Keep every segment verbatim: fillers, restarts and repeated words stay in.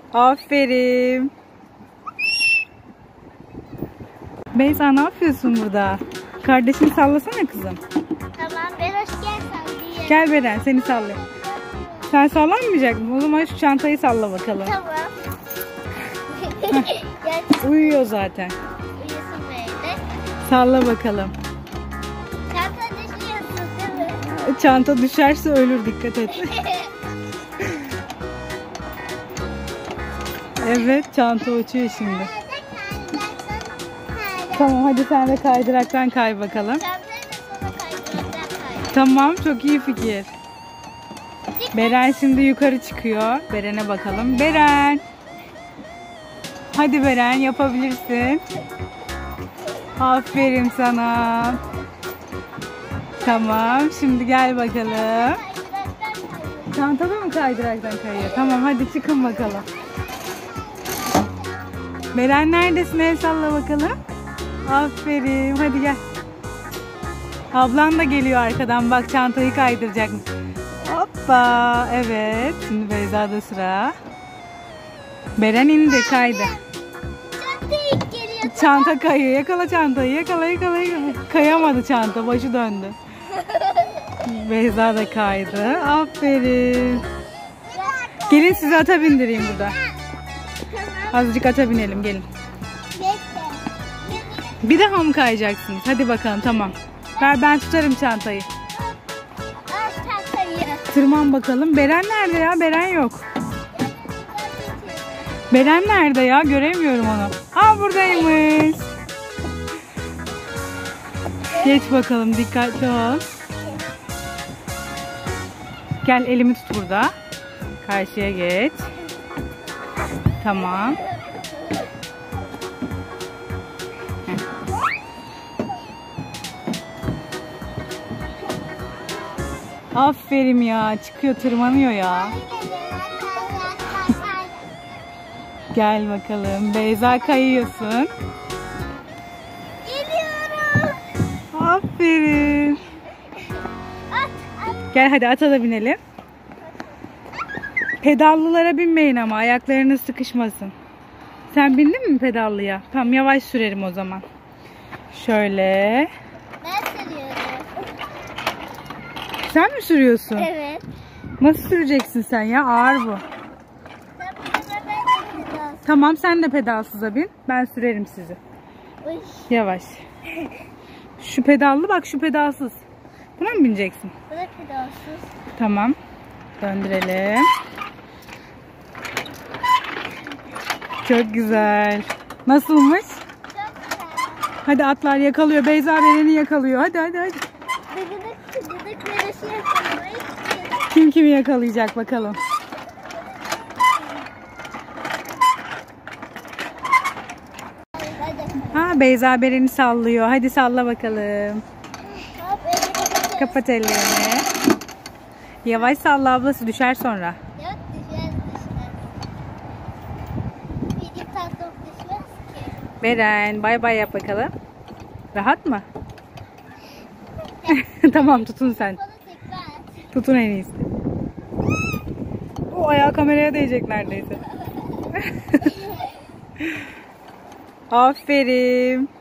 Aferin. Beyza ne yapıyorsun burada? Kardeşini sallasana kızım. Tamam, Beroş gel sallayayım. Gel Beren, seni sallayayım. Sen sallanmayacak mısın? O zaman şu çantayı salla bakalım. Tamam. Uyuyor zaten. Uyusun böyle. Salla bakalım. Çanta düşüyorsun değil mi? Çanta düşerse ölür, dikkat et. Evet, çanta uçuyor şimdi. Tamam, hadi sen de kaydıraktan kay bakalım. Çantayı da sonra kaydıraktan kay. Tamam, çok iyi fikir. Beren şimdi yukarı çıkıyor. Beren'e bakalım. Beren. Hadi Beren, yapabilirsin. Aferin sana. Tamam, şimdi gel bakalım. Çantada mı kaydıraktan kayıyor? Tamam, hadi çıkın bakalım. Beren neredesin? El salla bakalım. Aferin. Hadi gel. Ablan da geliyor arkadan. Bak, çantayı kaydıracak. Hoppa. Evet. Şimdi Beyza'da sıra. Beren indi, kaydı. Çanta ilk geliyor. Çanta kayıyor. Yakala çantayı. Yakala yakala. yakala. Kayamadı çanta. Başı döndü. Beyza da kaydı. Aferin. Gelin sizi ata bindireyim burada. Azıcık ata binelim, gelin. Bir daha mı kayacaksınız? Hadi bakalım, tamam. Ver, ben tutarım çantayı. Al çantayı. Tırman bakalım. Beren nerede ya? Beren yok. Beren nerede ya? Göremiyorum onu. Aa, buradaymış. Geç bakalım, dikkatli ol. Gel, elimi tut burada. Karşıya geç. Tamam. Aferin ya. Çıkıyor, tırmanıyor ya. Gel bakalım. Beyza, kayıyorsun. Geliyorum. Aferin. At, at. Gel hadi, ata da binelim. Pedallılara binmeyin ama, ayaklarınız sıkışmasın. Sen bindin mi pedallıya? Tamam, yavaş sürerim o zaman. Şöyle. Ben sürüyorum. Sen mi sürüyorsun? Evet. Nasıl süreceksin sen ya? Ağır bu. Sen burada, ben de biraz. Tamam, sen de pedalsıza bin. Ben sürerim sizi. Uy. Yavaş. Şu pedallı, bak şu pedalsız. Buna mı bineceksin? Bu da pedalsız. Tamam. Döndürelim. Çok güzel. Nasılmış? Çok güzel. Hadi, atlar yakalıyor. Beyza Beren'i yakalıyor. Hadi hadi hadi. Dıgıdık dıgıdık Beroş'u yakalamayı. Kim kimi yakalayacak bakalım. Hadi. Ha, Beyza Beren'i sallıyor. Hadi salla bakalım. Hop, elini kapat. Kapat ellerini. Yavaş salla, ablası düşer sonra. Yok, düşmez düşmez. Bir tatlım düşmez ki. Beren, bay bay yap bakalım. Rahat mı? Tamam, tutun sen. Bana tekrar at. Tutun en iyisi. O ayağı kameraya değecek neredeyse. Aferin.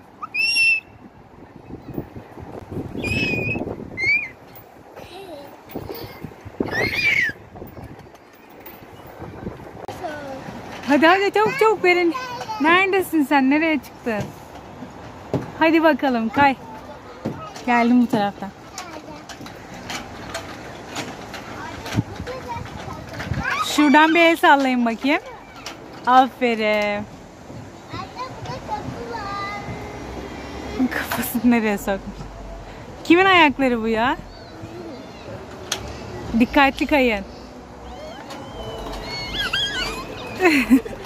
Hadi hadi, çabuk çabuk Beren. Neredesin sen? Nereye çıktın? Hadi bakalım, kay. Geldim bu taraftan. Şuradan bir el sallayın bakayım. Aferin. Anne, burada kapı var. Kafasını nereye sokmuş? Kimin ayakları bu ya? Dikkatli kayın.